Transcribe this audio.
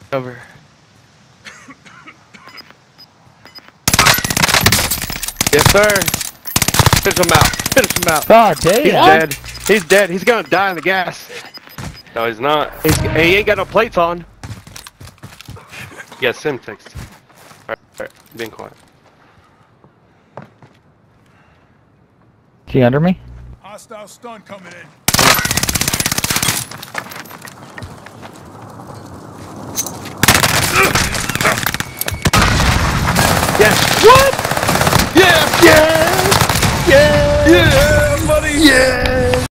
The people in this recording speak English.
Over. Yes, sir. Finish him out. Finish him out. God damn. He's dead. He's dead. He's gonna die in the gas. No, he's not. He ain't got no plates on. He got sim text. Alright, being quiet. Is he under me? Hostile stun coming in. Yes. What? Yes. Yes. Yes. Yeah, buddy. Yeah.